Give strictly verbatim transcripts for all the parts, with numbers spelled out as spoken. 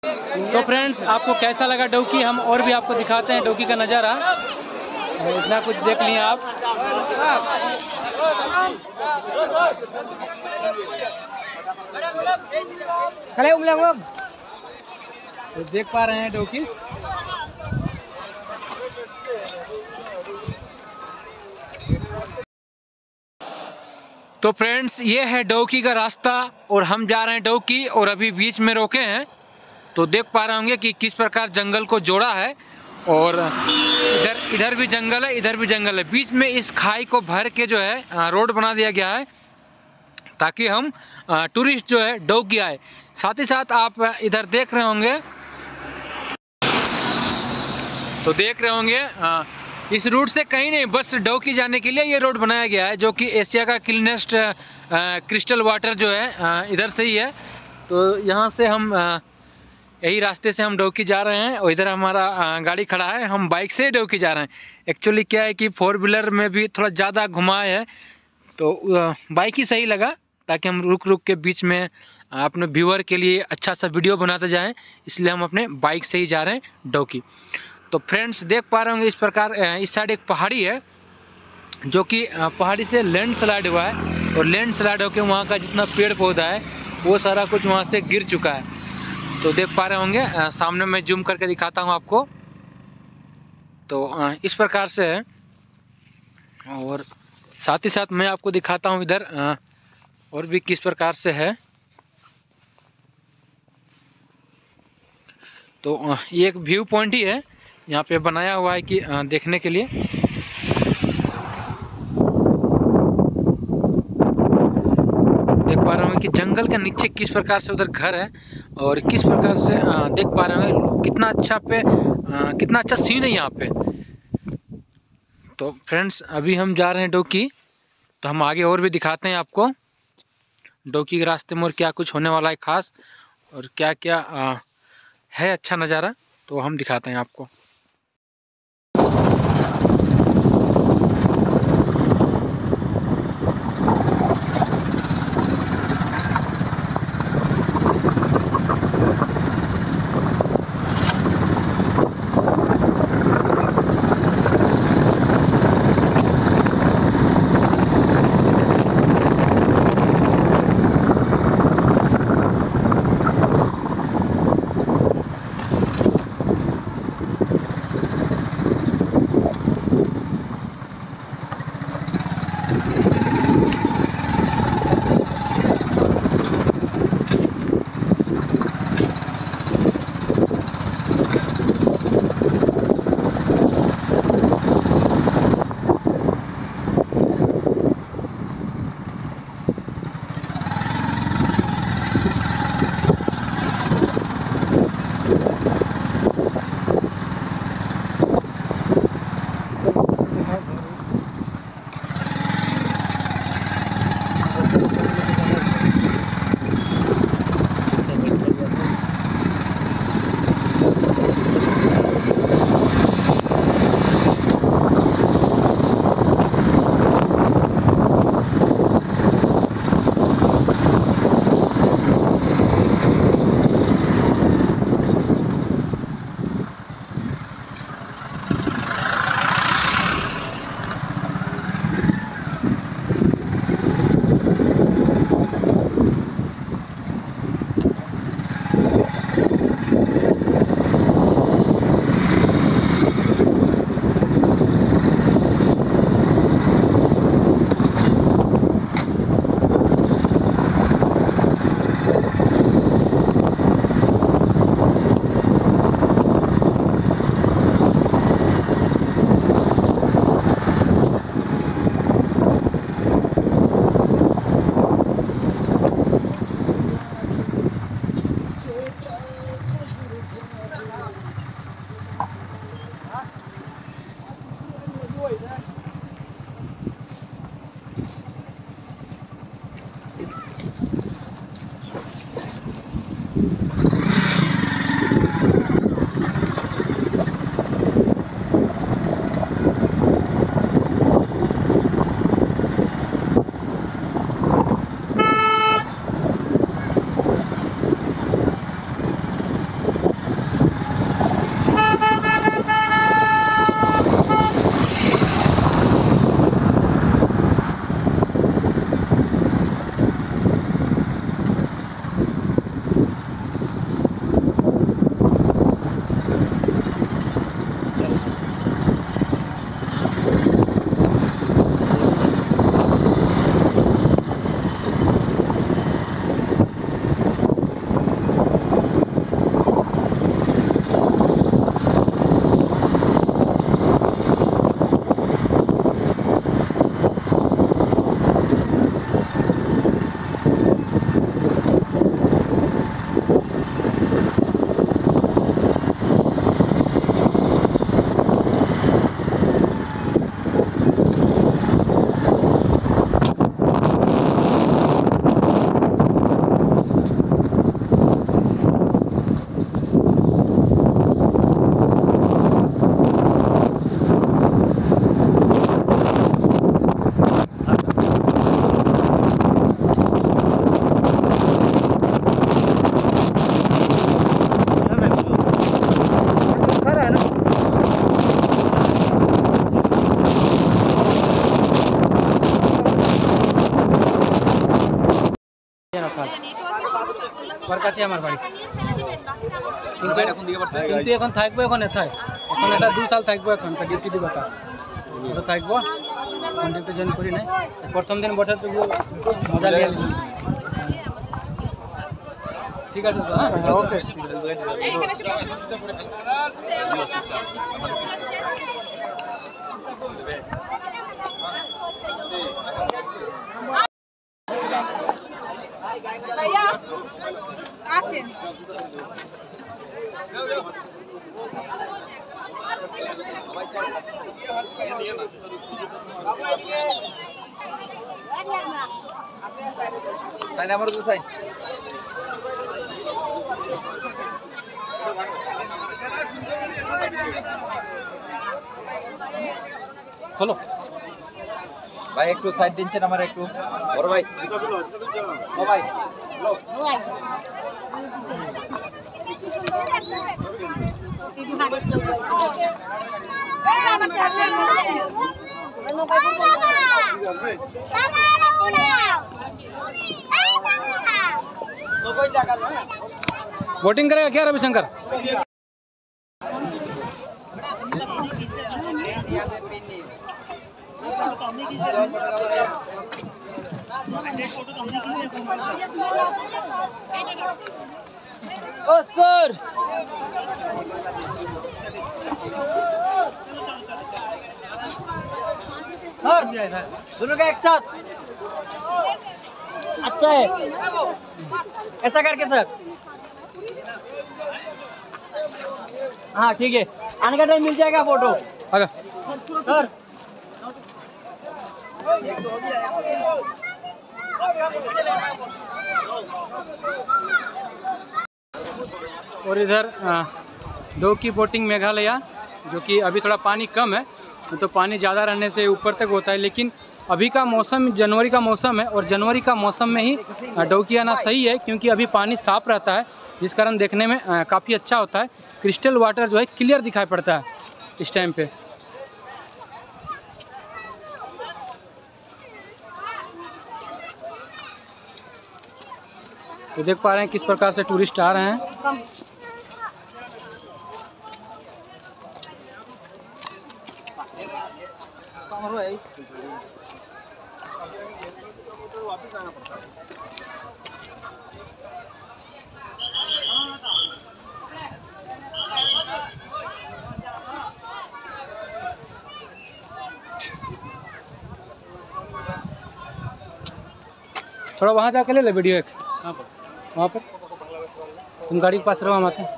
तो फ्रेंड्स, आपको कैसा लगा डोकी, हम और भी आपको दिखाते हैं डोकी का नज़ारा। इतना कुछ देख लिए आप। चले उमले तो देख पा रहे हैं डोकी। तो फ्रेंड्स, ये है डोकी का रास्ता और हम जा रहे हैं डोकी, और अभी बीच में रोके हैं। तो देख पा रहे होंगे कि किस प्रकार जंगल को जोड़ा है, और इधर इधर भी जंगल है, इधर भी जंगल है। बीच में इस खाई को भर के जो है रोड बना दिया गया है, ताकि हम टूरिस्ट जो है डोकी आए। साथ ही साथ आप इधर देख रहे होंगे, तो देख रहे होंगे इस रूट से कहीं नहीं, बस डोकी जाने के लिए ये रोड बनाया गया है, जो कि एशिया का क्लीनेस्ट क्रिस्टल वाटर जो है इधर से ही है। तो यहाँ से हम यही रास्ते से हम डोकी जा रहे हैं, और इधर हमारा गाड़ी खड़ा है, हम बाइक से डोकी जा रहे हैं। एक्चुअली क्या है कि फोर व्हीलर में भी थोड़ा ज़्यादा घुमाए है, तो बाइक ही सही लगा, ताकि हम रुक रुक के बीच में अपने व्यूअर के लिए अच्छा सा वीडियो बनाते जाएं, इसलिए हम अपने बाइक से ही जा रहे हैं डोकी। तो फ्रेंड्स, देख पा रहे होंगे इस प्रकार इस साइड एक पहाड़ी है, जो कि पहाड़ी से लैंड स्लाइड हुआ है, और लैंड स्लाइड होकर वहाँ का जितना पेड़ पौधा है वो सारा कुछ वहाँ से गिर चुका है। तो देख पा रहे होंगे, सामने मैं जूम करके दिखाता हूँ आपको। तो इस प्रकार से है, और साथ ही साथ मैं आपको दिखाता हूँ इधर और भी किस प्रकार से है। तो ये एक व्यू पॉइंट ही है, यहाँ पे बनाया हुआ है कि देखने के लिए। देख पा रहे हैं कि जंगल के नीचे किस प्रकार से उधर घर है, और किस प्रकार से देख पा रहे हैं कितना अच्छा पे कितना अच्छा सीन है यहाँ पे। तो फ्रेंड्स, अभी हम जा रहे हैं डोकी, तो हम आगे और भी दिखाते हैं आपको डोकी के रास्ते में और क्या कुछ होने वाला है खास, और क्या क्या आ, है अच्छा नज़ारा, तो हम दिखाते हैं आपको। কাছে আমার বাড়ি কিন্তু কিন্তু এখন থাকবো এখন এথায় এখন এটা দুই সাল থাকবো এখন ডিউটি দিব তা তো থাকবো ডিউটি জয়েন করি নাই প্রথম দিন বসে তো মজা নিয়ে ঠিক আছে তো হ্যাঁ ওকে भैया আসেন সাইন আমার তো সাইন হলো ভাই একটু সাইড দিনছেন আমার একটু বড় ভাই ও ভাই वोटिंग करेगा क्या रविशंकर ओ सर सर दोनों का एक साथ अच्छा है ऐसा करके सर हाँ ठीक है आने का टाइम मिल जाएगा फोटो आगे सर और इधर डोकी बोटिंग मेघालय जो कि अभी थोड़ा पानी कम है तो पानी ज़्यादा रहने से ऊपर तक होता है लेकिन अभी का मौसम जनवरी का मौसम है और जनवरी का मौसम में ही डोकी आना सही है क्योंकि अभी पानी साफ रहता है जिस कारण देखने में काफ़ी अच्छा होता है क्रिस्टल वाटर जो है क्लियर दिखाई पड़ता है इस टाइम पे तो देख पा रहे हैं किस प्रकार से टूरिस्ट आ रहे हैं थोड़ा वहाँ जाके ले ले वीडियो एक वहाँ पर तुम गाड़ी के पास रहो हम आते हैं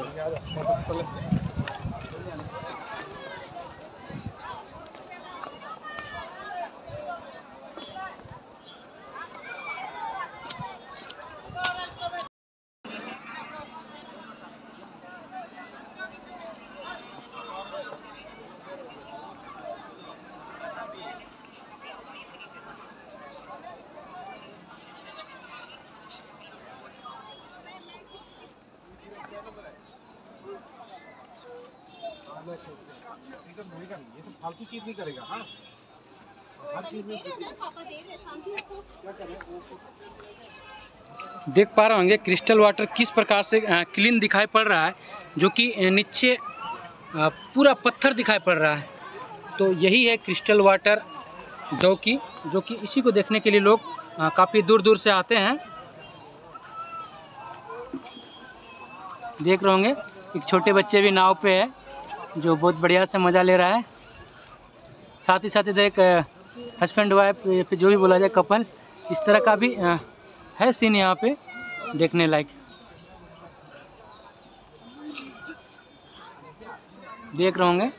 ये तो फालतू चीज नहीं करेगा हाँ हर चीज में देख पा रहे होंगे क्रिस्टल वाटर किस प्रकार से क्लीन दिखाई पड़ रहा है जो कि नीचे पूरा पत्थर दिखाई पड़ रहा है तो यही है क्रिस्टल वाटर जो कि जो कि इसी को देखने के लिए लोग काफ़ी दूर दूर से आते हैं। देख रहे होंगे एक छोटे बच्चे भी नाव पे है जो बहुत बढ़िया से मज़ा ले रहा है साथ ही साथ इधर एक हस्बैंड वाइफ फिर जो भी बोला जाए कपल इस तरह का भी है सीन यहाँ पे देखने लायक। देख रहे होंगे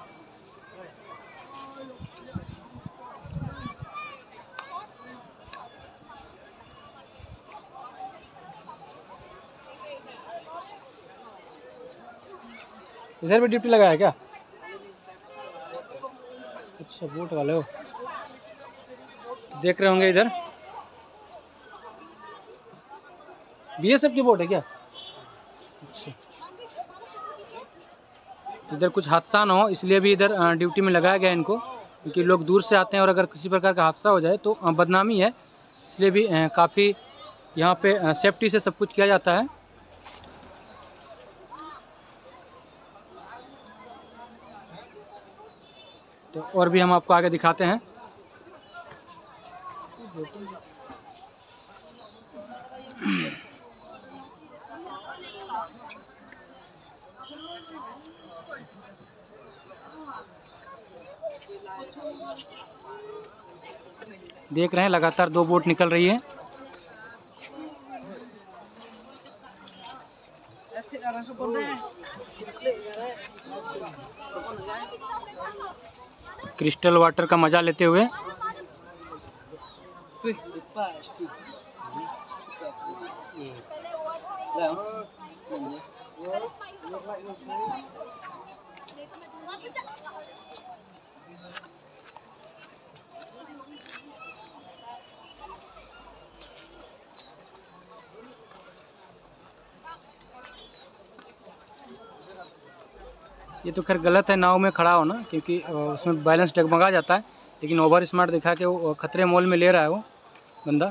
इधर भी ड्यूटी लगाया क्या? अच्छा बोट वाले हो देख रहे होंगे इधर बीएसएफ की बोट है क्या? अच्छा इधर कुछ हादसा ना हो इसलिए भी इधर ड्यूटी में लगाया गया इनको क्योंकि लोग दूर से आते हैं और अगर किसी प्रकार का हादसा हो जाए तो बदनामी है इसलिए भी काफ़ी यहाँ पे सेफ्टी से सब कुछ किया जाता है। तो और भी हम आपको आगे दिखाते हैं। देख रहे हैं लगातार दो बोट निकल रही है। क्रिस्टल वाटर का मजा लेते हुए ये तो खैर गलत है नाव में खड़ा होना, क्योंकि उसमें बैलेंस डगमगा जाता है। लेकिन ओवर स्मार्ट दिखा के वो खतरे मोल में ले रहा है वो बंदा।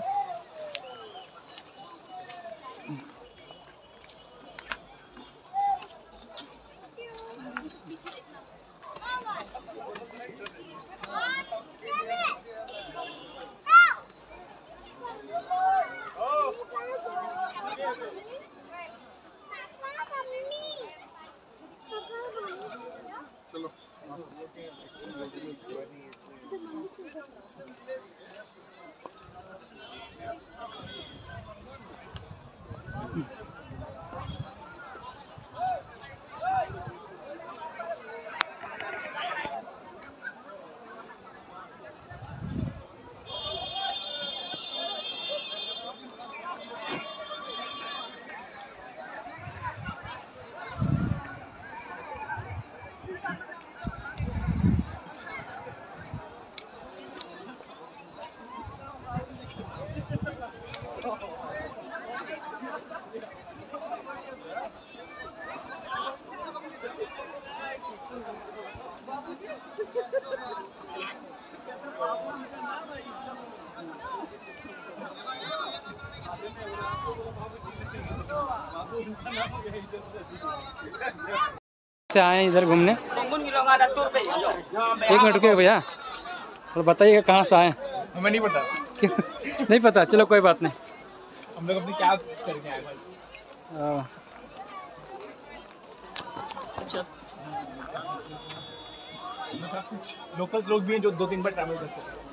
से आए इधर घूमने। एक मिनट रुकिए भैया, थोड़ा बताइएगा कहाँ से आए? हमें नहीं पता। नहीं पता, चलो कोई बात नहीं। हम लोग अपनी कैब करके आए भाई। कुछ लोकल्स लोग भी हैं जो दो तीन बार ट्रैवल करते हैं।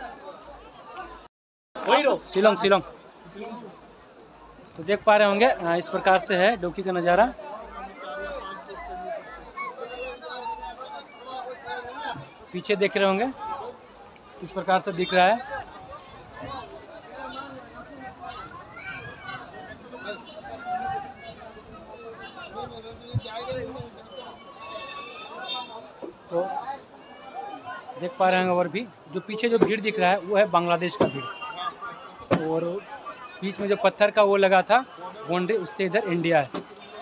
वही रो शिलोंग शिलोंग। तो देख पा रहे होंगे इस प्रकार से है डोकी का नज़ारा। पीछे देख रहे होंगे इस प्रकार से दिख रहा है। तो देख पा रहे हैं और भी जो पीछे जो भीड़ दिख रहा है वो है बांग्लादेश का भीड़, और बीच में जो पत्थर का वो लगा था बाउंड्री, उससे इधर इंडिया है।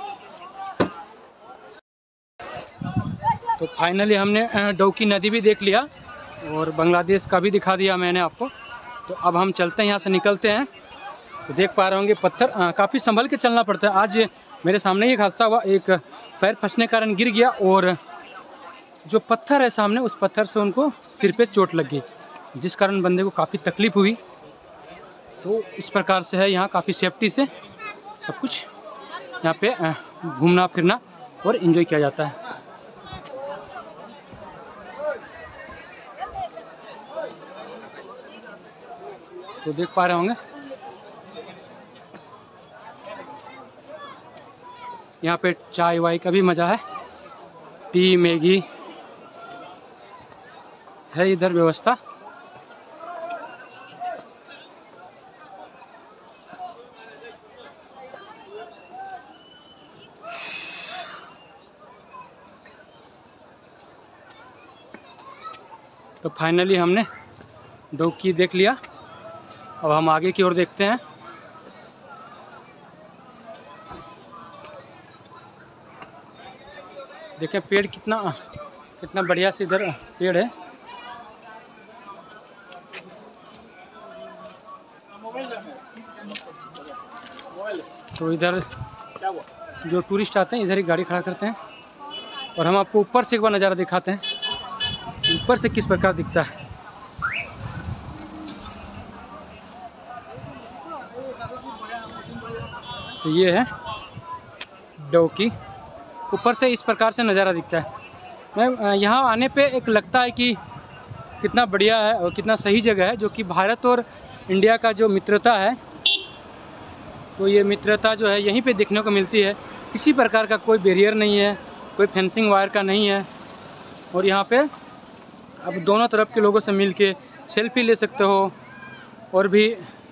तो फाइनली हमने डोकी नदी भी देख लिया और बांग्लादेश का भी दिखा दिया मैंने आपको। तो अब हम चलते हैं, यहाँ से निकलते हैं। तो देख पा रहे होंगे पत्थर काफ़ी संभल के चलना पड़ता है। आज मेरे सामने एक हादसा हुआ, एक पैर फंसने के कारण गिर गया और जो पत्थर है सामने उस पत्थर से उनको सिर पे चोट लग गई, जिस कारण बंदे को काफ़ी तकलीफ हुई। तो इस प्रकार से है, यहाँ काफ़ी सेफ्टी से सब कुछ यहाँ पे घूमना फिरना और एंजॉय किया जाता है। तो देख पा रहे होंगे यहाँ पे चाय वाय का भी मज़ा है, टी मैगी है इधर व्यवस्था। तो फाइनली हमने डोकी देख लिया। अब हम आगे की ओर देखते हैं। देखें पेड़ कितना कितना बढ़िया से इधर पेड़ है। तो इधर जो टूरिस्ट आते हैं इधर ही गाड़ी खड़ा करते हैं और हम आपको ऊपर से एक बार नज़ारा दिखाते हैं, ऊपर से किस प्रकार दिखता है। तो ये है डोकी, ऊपर से इस प्रकार से नज़ारा दिखता है। मैं यहाँ आने पे एक लगता है कि कितना बढ़िया है और कितना सही जगह है, जो कि भारत और इंडिया का जो मित्रता है, तो ये मित्रता जो है यहीं पे देखने को मिलती है। किसी प्रकार का कोई बैरियर नहीं है, कोई फेंसिंग वायर का नहीं है। और यहाँ पे अब दोनों तरफ के लोगों से मिल के सेल्फी ले सकते हो और भी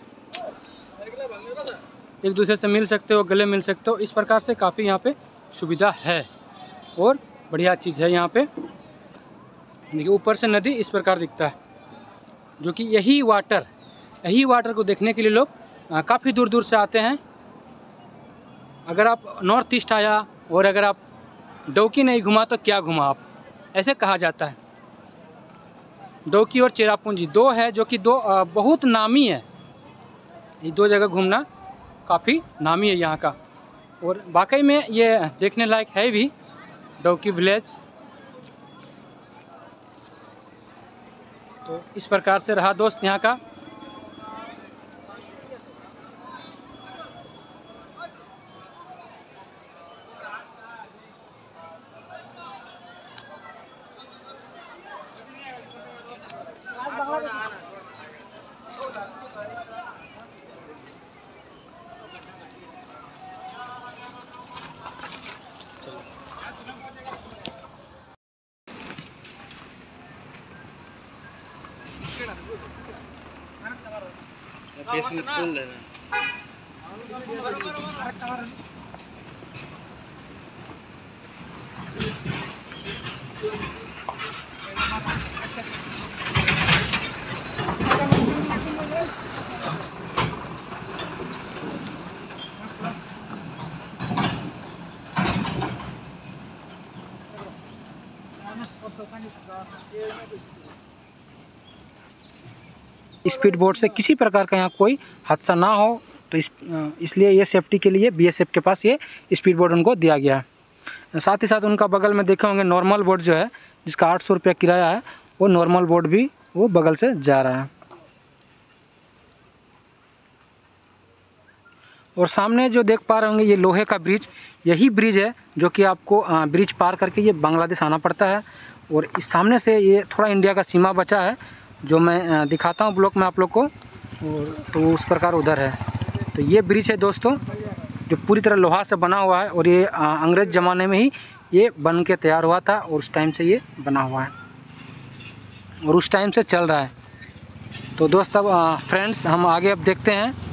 एक दूसरे से मिल सकते हो, गले मिल सकते हो। इस प्रकार से काफ़ी यहाँ पे सुविधा है और बढ़िया चीज़ है। यहाँ पे देखिए ऊपर से नदी इस प्रकार दिखता है, जो कि यही वाटर यही वाटर को देखने के लिए लोग काफ़ी दूर दूर से आते हैं। अगर आप नॉर्थ ईस्ट आया और अगर आप डोकी नहीं घुमा तो क्या घुमा आप, ऐसे कहा जाता है। डोकी और चेरापूंजी दो है जो कि दो बहुत नामी है। ये दो जगह घूमना काफ़ी नामी है यहाँ का, और वाकई में ये देखने लायक है भी डोकी विलेज। तो इस प्रकार से रहा दोस्त यहाँ का। स्पीड बोट से किसी प्रकार का यहाँ कोई हादसा ना हो, तो इस इसलिए ये सेफ्टी के लिए बीएसएफ के पास ये स्पीड बोट उनको दिया गया है। साथ ही साथ उनका बगल में देखे होंगे नॉर्मल बोट जो है, जिसका आठ सौ रुपया किराया है, वो नॉर्मल बोट भी वो बगल से जा रहा है। और सामने जो देख पा रहे होंगे ये लोहे का ब्रिज, यही ब्रिज है जो कि आपको ब्रिज पार करके ये बांग्लादेश आना पड़ता है। और इस सामने से ये थोड़ा इंडिया का सीमा बचा है, जो मैं दिखाता हूँ ब्लॉक में आप लोग को। और तो उस प्रकार उधर है। तो ये ब्रिज है दोस्तों, जो पूरी तरह लोहा से बना हुआ है, और ये अंग्रेज़ ज़माने में ही ये बन के तैयार हुआ था और उस टाइम से ये बना हुआ है और उस टाइम से चल रहा है। तो दोस्त अब फ्रेंड्स हम आगे अब देखते हैं